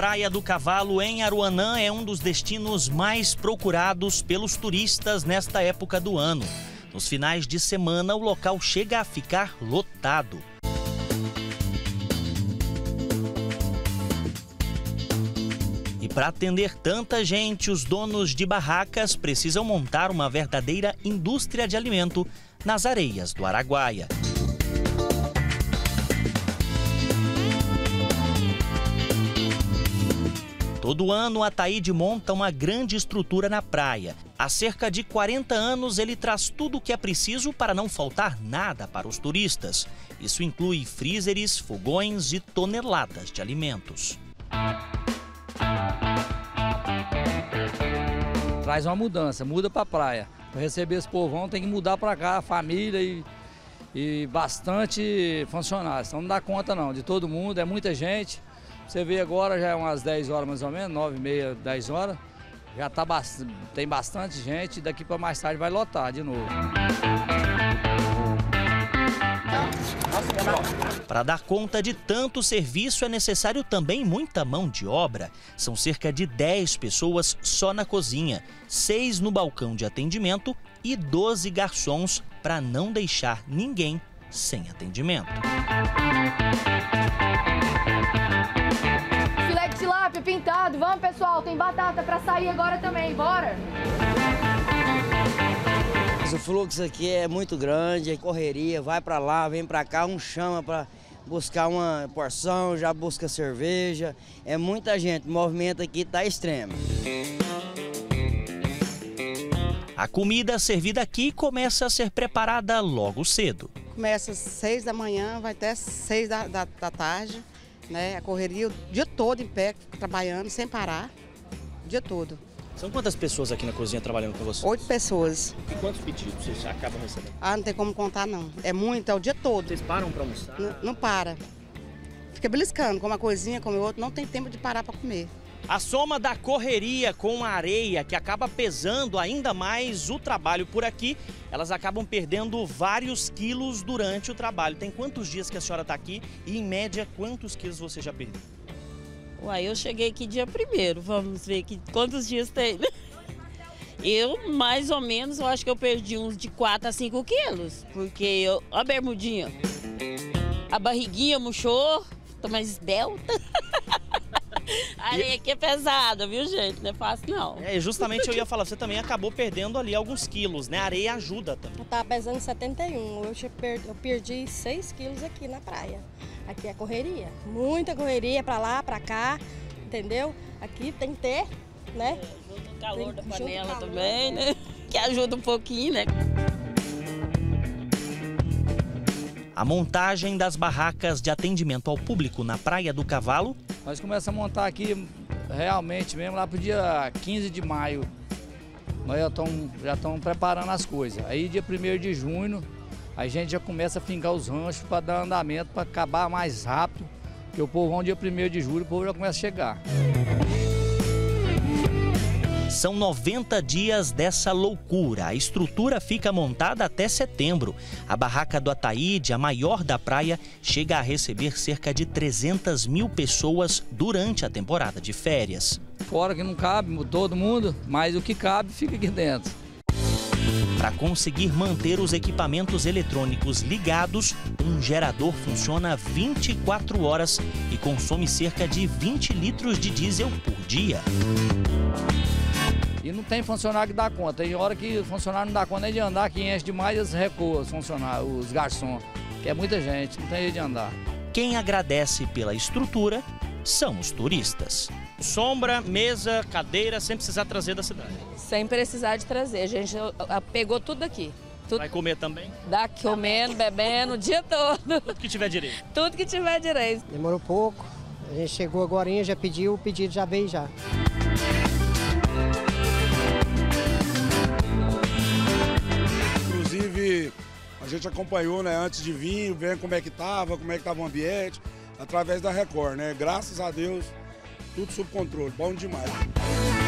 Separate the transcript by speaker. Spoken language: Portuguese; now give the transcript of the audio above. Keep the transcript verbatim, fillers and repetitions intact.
Speaker 1: Praia do Cavalo, em Aruanã, é um dos destinos mais procurados pelos turistas nesta época do ano. Nos finais de semana, o local chega a ficar lotado. E para atender tanta gente, os donos de barracas precisam montar uma verdadeira indústria de alimento nas areias do Araguaia. Todo ano, a Ataíde monta uma grande estrutura na praia. Há cerca de quarenta anos, ele traz tudo o que é preciso para não faltar nada para os turistas. Isso inclui freezers, fogões e toneladas de alimentos.
Speaker 2: Traz uma mudança, muda para a praia. Para receber esse povão tem que mudar para cá, a família e, e bastante funcionários. Então não dá conta não, de todo mundo, é muita gente. Você vê agora, já é umas dez horas mais ou menos, nove e meia, dez horas. Já tá, tem bastante gente, daqui para mais tarde vai lotar de novo.
Speaker 1: Para dar conta de tanto serviço é necessário também muita mão de obra. São cerca de dez pessoas só na cozinha, seis no balcão de atendimento e doze garçons para não deixar ninguém sem atendimento.
Speaker 3: Filé de tilápia pintado, vamos pessoal, tem batata para sair agora também, bora!
Speaker 4: O fluxo aqui é muito grande, é correria, vai para lá, vem para cá, um chama para buscar uma porção, já busca cerveja. É muita gente, o movimento aqui está extremo.
Speaker 1: A comida servida aqui começa a ser preparada logo cedo.
Speaker 5: Começa às seis da manhã, vai até seis da, da, da tarde, né? A correria o dia todo em pé, trabalhando sem parar, o dia todo.
Speaker 1: São quantas pessoas aqui na cozinha trabalhando com você?
Speaker 5: Oito pessoas.
Speaker 1: E quantos pedidos vocês acabam recebendo?
Speaker 5: Ah, não tem como contar não. É muito, é o dia todo.
Speaker 1: Vocês param para almoçar?
Speaker 5: Não, não para. Fica beliscando, come uma coisinha, come outra, não tem tempo de parar para comer.
Speaker 1: A soma da correria com a areia, que acaba pesando ainda mais o trabalho por aqui, elas acabam perdendo vários quilos durante o trabalho. Tem quantos dias que a senhora está aqui e, em média, quantos quilos você já perdeu?
Speaker 6: Uai, eu cheguei aqui dia primeiro, vamos ver que, quantos dias tem. Eu, mais ou menos, eu acho que eu perdi uns de quatro a cinco quilos, porque eu, a bermudinha, a barriguinha murchou, tô mais esbelta. A areia aqui é pesada, viu, gente? Não é fácil, não.
Speaker 1: É, justamente eu ia falar, você também acabou perdendo ali alguns quilos, né? A areia ajuda também.
Speaker 7: Eu tava pesando setenta e um, eu perdi, eu perdi seis quilos aqui na praia. Aqui é correria, muita correria pra lá, pra cá, entendeu? Aqui tem que ter, né?
Speaker 6: É, junto o calor
Speaker 7: tem,
Speaker 6: da panela
Speaker 7: calor,
Speaker 6: também, né? Que ajuda um pouquinho, né?
Speaker 1: A montagem das barracas de atendimento ao público na Praia do Cavalo.
Speaker 2: Nós começamos a montar aqui realmente mesmo lá pro dia quinze de maio. Nós já estamos já estamos preparando as coisas. Aí dia primeiro de junho a gente já começa a fincar os ranchos para dar andamento, para acabar mais rápido. Porque o povo vão dia primeiro de julho, o povo já começa a chegar.
Speaker 1: São noventa dias dessa loucura. A estrutura fica montada até setembro. A barraca do Ataíde, a maior da praia, chega a receber cerca de trezentas mil pessoas durante a temporada de férias.
Speaker 2: Fora que não cabe todo mundo, mas o que cabe fica aqui dentro.
Speaker 1: Para conseguir manter os equipamentos eletrônicos ligados, um gerador funciona vinte e quatro horas e consome cerca de vinte litros de diesel por dia.
Speaker 2: E não tem funcionário que dá conta. Tem hora que o funcionário não dá conta nem de andar, que enche demais, eles recuam os funcionários, os garçons, que é muita gente, não tem jeito de andar.
Speaker 1: Quem agradece pela estrutura são os turistas. Sombra, mesa, cadeira, sem precisar trazer da cidade.
Speaker 3: Sem precisar de trazer, a gente pegou tudo aqui. Tudo
Speaker 1: vai comer também?
Speaker 3: Dá comendo, bebendo, o dia todo.
Speaker 1: Tudo que tiver direito.
Speaker 3: Tudo que tiver direito.
Speaker 8: Demorou pouco, a gente chegou agora, já pediu, o pedido já veio já.
Speaker 9: Inclusive, a gente acompanhou, né, antes de vir, vendo como é que estava, como é que estava o ambiente, através da Record, né? Graças a Deus, tudo sob controle, bom demais.